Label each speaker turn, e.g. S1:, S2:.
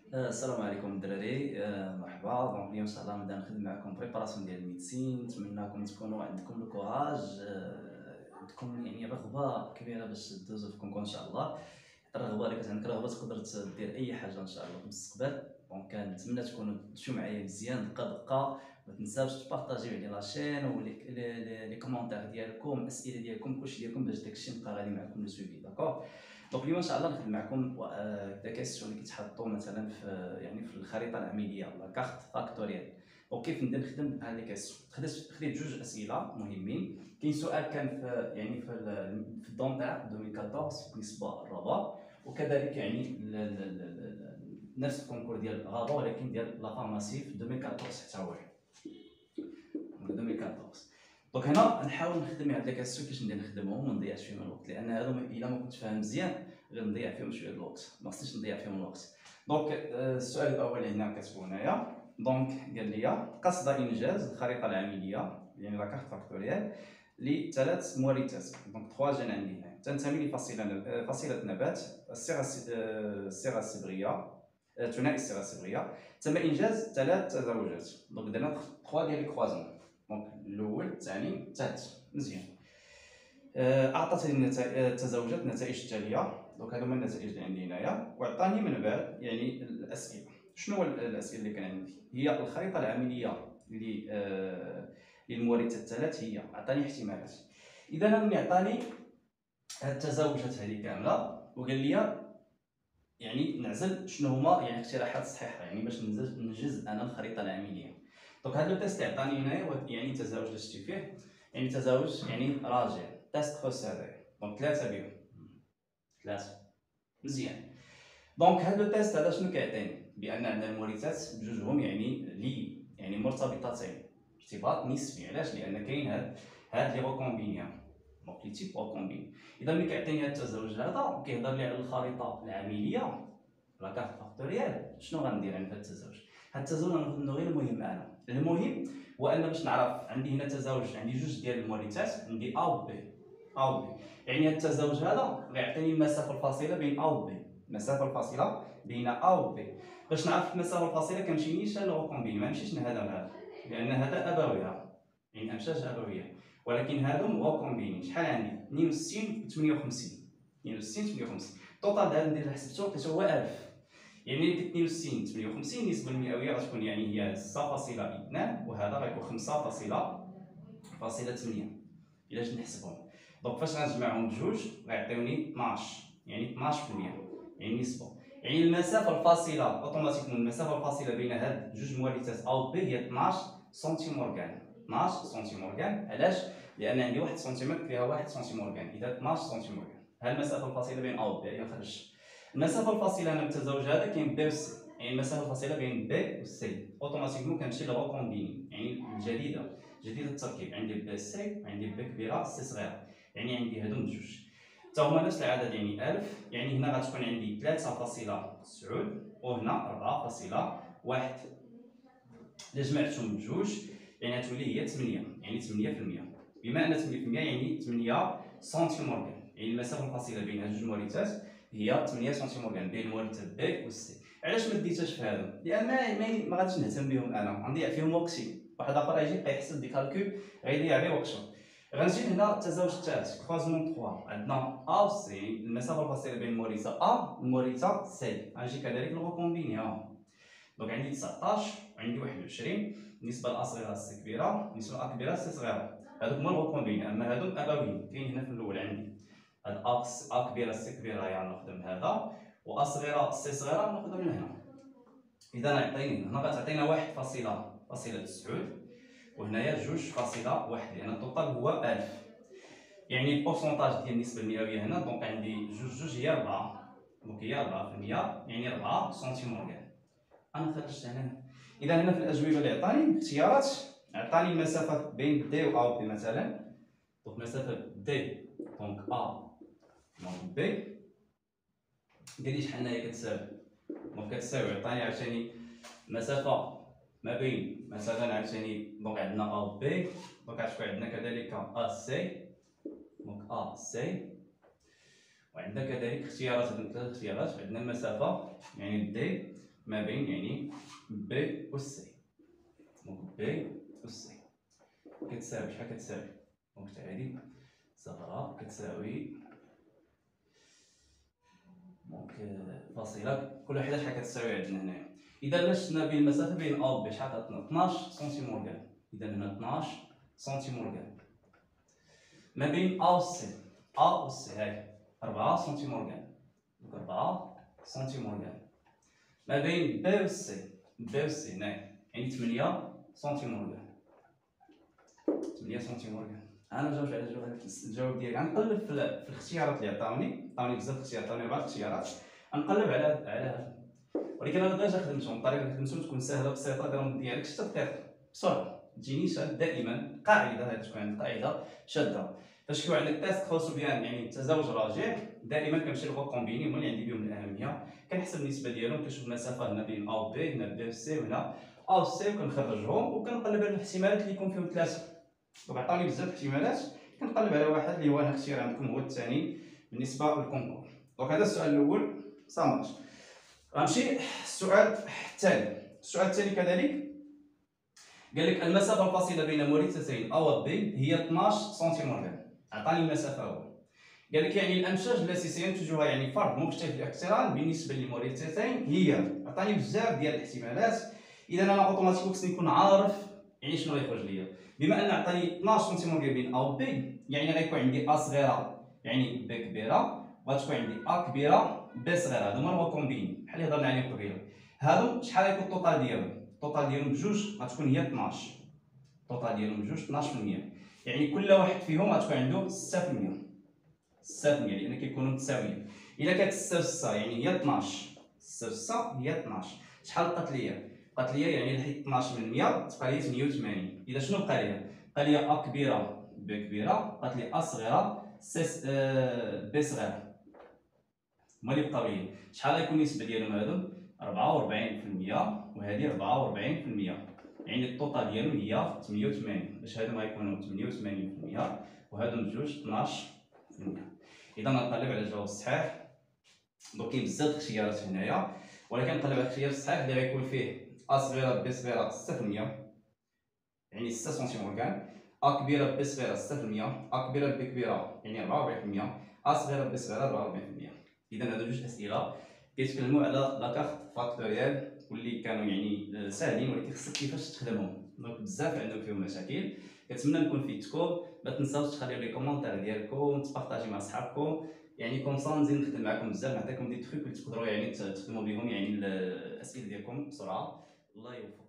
S1: السلام عليكم الدراري. مرحبا. دونك اليوم ان شاء الله نبدا نخدم معكم بريباراسيون ديال الميديسين. نتمنىكم تكونوا عندكم لو كوراج، عندكم يعني رغبه كبيره باش دوزو في الكونكور ان شاء الله. حتى الرغبه اللي كانت عندك رغبه تقدر دير اي حاجه ان شاء الله في المستقبل. دونك كنتمنى تكونوا تمشيو معايا مزيان دقه دقه. ما تنساوش تبارطاجيو على لاشين لي كومونتير ديالكم، الاسئله ديالكم، كلشي ديالكم باش داكشي نبقى غادي معكم لو سويفي. داكور. دونك اليوم ان شاء الله نخدم معكم دي كيسيون اللي كيتحطوا مثلا في الخريطه العمليه لا كارت فاكتوريال. دونك كيف نبدا نخدم بهاد لي كيسيون؟ خديت جوج اسئله مهمين. كاين سؤال كان في الدون تاع 2014 بالنسبه للربا، وكذلك يعني نفس الكونكور ديال الغابه ولكن ديال لا فارماسي في 2014 حتى هو 2014. دونك هنا نحاول نخدم هاد لي كيسيون كيفاش ندير نخدمهم وما نضيعش فيهم الوقت، لان هادو الا ما كنتش فاهم مزيان غير نضيع فيهم شويه الوقت، ما خصنيش نضيع فيهم الوقت. دونك السؤال الاول اللي هنا كتبو هنايا. دونك قال لي قصد انجاز الخريطه العمليه يعني لا كارت فاكتوريال لثلاث مورثات. دونك 3 جين عندي هنا تنتمي لفصيله نبات الصيغه الصبغيه، ثنائي الصيغه الصبغيه. تم انجاز 3 تزاوجات. دونك درنا 3 ديال الكروازمون. دونك الاول الثاني الثالث مزيان. اعطت التزاوجات النتائج التاليه. دونك هادو هما النتائج اللي عندي هنايا، وعطاني من بعد يعني الاسئله. شنو هو الاسئله اللي كان عندي؟ هي الخريطه العمليه للمورثات الثلاث. هي عطاني احتمالات. اذا انا ملي عطاني هاد التزاوجات هذه كامله وقال لي يعني نعزل شنو هما يعني الاقتراحات الصحيحه يعني باش ننجز انا الخريطه العمليه. دونك هذا التيست اللي عطاني هنايا يعني تزاوج اللي شتي فيه يعني تزاوج يعني راجع تيست خساري. دونك 3 بهم 3 مزيان. دونك هذا التيست هذا شنو كيعطيني؟ بان عندنا المورثات بجوجهم يعني مرتبطتين ارتباط نسبي. علاش؟ لان كاين هاد لي غوكومبينيا. دونك لي تيب غوكومبين. اذا ملي كيعطيني هاد التزاوج هذا كيهضر لي على الخريطه العمليه لا كارت فاكتوريال. شنو غندير انا في هاد التزاوج؟ هاد التزاوج غنخدم غير المهم. المهم هو ان باش نعرف عندي هنا تزاوج، عندي جوج ديال المورثات، عندي ا و بي. يعني هاد التزاوج هذا غيعطيني المسافه الفاصله بين ا و بي. المسافه الفاصله بين ا و بي. باش نعرف المسافه الفاصله كنمشينيش للغوكومبين، ما نمشيش لهذا وهذا، لان هذا ابويها يعني امشاج ابويه. ولكن هادو غوكومبيني. شحال عندي؟ 62 و 58. 62 58. التوتال هذا اللي حسبته لقيته هو 1000. يعني ديك 62 58 النسبه المئويه غتكون يعني هي 6.2 وهذا غيكون 5.8 الا جيت نحسبهم. دونك فاش غنجمعهم بجوج غيعطيوني 12 يعني 12% يعني النسبه. يعني المسافه الفاصله اوتوماتيكمون المسافه الفاصله بين هاد جوج مورثات ا و بي هي 12 سنتيمورغان. 12 سنتيمورغان. علاش؟ لان عندي 1 سنتيمتر فيها 1 سنتيمورغان، اذا 12 سنتيمورغان. ها المسافه الفاصله بين ا و بي. هي خرج المسافه الفاصله من التزاوج هذا كاين بي و سي. يعني المسافه الفاصله بين بي و سي اوتوماتيكمون كنمشي لغوكومبيني يعني جديده التركيب. عندي بي سي وعندي بي كبيره سي صغيره، يعني عندي هادو بجوج حتى هما نفس العدد يعني 1000. يعني هنا غتكون عندي 3.9 وهنا 4.1. الا جمعتهم بجوج يعني غتولي هي 8 يعني 8%. بما ان 8% يعني 8 سنتيمورغان. يعني المسافه الفاصله بين هاد جوج مورثات هي 8 سنتيمورغان بين المورث بي و سي. علاش ما ديتهاش في هادو؟ لان ما غاديش نهتم بهم، انا غنضيع فيهم وقتي. واحد اخر غيجي يبقى يحسب دي كالكول غيضيع لي وقته. غنجي هنا التزاوج الثالث كروازمون 3. عندنا ا و سي المسافه الفاصله بين المورثه ا والمورثه سي. غنجي كذلك نغوكومبينيها. دونك عندي 19 وعندي 21. بالنسبه لا صغيره سي كبيره، بالنسبه لا كبيره سي صغيره. هذوك هما الغوكومبين. اما هذوك ابويين كاين هنا في الاول عندي هاد ا كبيره سي كبيره يعني نخدم هذا، و ا صغيره سي صغيره نخدم من هنا. اذا غيعطيني هنا غتعطينا 1.9 وهنايا 2.1 لان التوتال هو 1000. يعني البورسونتاج ديال النسبه المئويه هنا دونك عندي جوج هي 4. دونك هي 4% يعني 4 سنتيمورغان. انا خرجت هنا. اذا هنا في الاجوبه اللي عطاني الاختيارات عطاني المسافه بين دي و ا و بي مثلا. دونك مسافه دي دونك ا دونك بي قال لي شحال هي كتساوي. دونك كتساوي عطاني عاوتاني المسافه ما بين مثلا عاوتاني دونك عندنا ا و بي. دونك غتكون عندنا كذلك ا سي. دونك ا سي وعندنا كذلك اختيارات. هذوك 3 اختيارات. عندنا المسافه يعني دي ما بين يعني بي و سي. دونك بي و سي كتساوي شحال كتساوي؟ دونك هادي صغرى كتساوي دونك فاصلة كل وحدة شحال كتساوي عندنا هنايا. إذا باش شفنا بين المسافة بين أ و بي شحال عطاتنا 12 سنتيمورغان. إذا هنا 12 سنتيمورغان. ما بين أ و سي، أ و سي هاي 4 سنتيمورغان. دونك 4 سنتيمورغان. ما بين بي و سي، بي و سي هنايا يعني 8 سنتيمورغان. 8 سنتيمورغان. أنا نجاوب على الجواب ديالي. غنقلب في الاختيارات اللي عطاوني بزاف الاختيارات، عطاوني 4 اختيارات. غنقلب على هاد، ولكن انا ديجا خدمتهم. الطريقه اللي خدمتهم تكون سهله بسيطه، ديرهم ديالك 6 دقائق بسرعه. تجيني شاد دائما قاعده، هذه تكون عندك قاعده شاده. فاش كيكون عندك تيست خاصو بيان يعني تزاوج راجع، دائما كنمشي للغو كومبيني، هما اللي عندي بهم الاهميه. كنحسب النسبه ديالهم، كنشوف المسافه هنا بين ا و بي، هنا بي و سي، وهنا ا و سي، وكنخرجهم وكنقلب على الاحتمالات اللي يكون فيهم ثلاثه. دونك عطاني بزاف الاحتمالات، كنقلب على واحد اللي هو الاختيار عندكم هو الثاني بالنسبه للكونكور. دونك هذا السؤال الاول صامت. غنمشي السؤال الثاني. السؤال الثاني كذلك قال لك المسافه الفاصله بين مريتين ا و بي هي 12 سنتيمتر. عطاني المسافه هو. قال لك يعني الامشاج التي سينتجها يعني فرد مختلف الاقتران بالنسبه للمريتين هي، عطاني بزاف ديال الاحتمالات. اذا انا اوتوماتيك خصني نكون عارف يعني شنو غيخرج ليا. بما ان عطاني 12 سنتيمتر بين ا و بي، يعني غيكون عندي ا صغيره يعني بي كبيره، غتكون عندي ا كبيره بي صغيره. هادو هما كومبيني بحال اللي هضرنا عليهم قبيله. هادو شحال غيكون الطوطال ديالهم؟ الطوطال ديالهم بجوج غتكون هي 12. الطوطال ديالهم بجوج 12%. يعني كل واحد فيهم غتكون عنده 6%. 6% لان كيكونوا متساويين. الا كانت 6 و 6 يعني هي 12. 6 و 6 هي 12. شحال بقات ليا؟ بقات ليا يعني حيت 12 من 100 تبقى لي 88. اذا شنو بقى ليا؟ بقى ليا ا كبيره بي كبيره، بقات لي ا صغيره بي صغيره. هما اللي بقاو ليا. شحال غيكون النسبه ديالهم هادو؟ 44% وهذه 44%. يعني الطوطال ديالهم هي 88. باش هادو غيكونوا 88% وهادو بجوج 12%. اذا غنقلب على الجواب الصحيح. دونك كاين بزاف الاختيارات هنايا، ولكن نقلب على الاختيار الصحيح اللي غيكون فيه ا صغيره بي صغيره 6%، يعني 6 سنتيمتر. ا كبيره بي صغيره 6%، ا كبيره بي كبيره يعني 44%، ا صغيره بي صغيره 44%. اذا هادو جوج اسئله كيتكلموا على لاكارت فاكتوريال واللي كانوا يعني ساهلين، ولكن خصك كيفاش تخدمهم. دونك بزاف عندهم فيهم مشاكل. كنتمنى نكون فيدتكم. ما تنساوش تخليو لي كومونتير ديالكم، تبارطاجي مع صحابكم، يعني كوم سا نزيد نخدم معكم بزاف، نعطيكم دي تريك اللي تقدروا يعني تخدموا بهم يعني الاسئله ديالكم بسرعه. الله يوفقكم.